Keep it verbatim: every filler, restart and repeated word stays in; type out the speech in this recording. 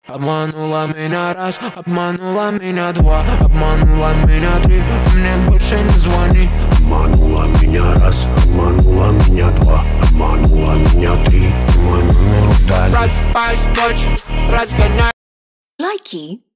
Обманула меня раз, обманула меня два, обманула меня три, мне больше не звони. Обманула меня раз, обманула меня два, обманула меня три, мой номер удали. Просыпаюсь ночью, разгоняю. Likey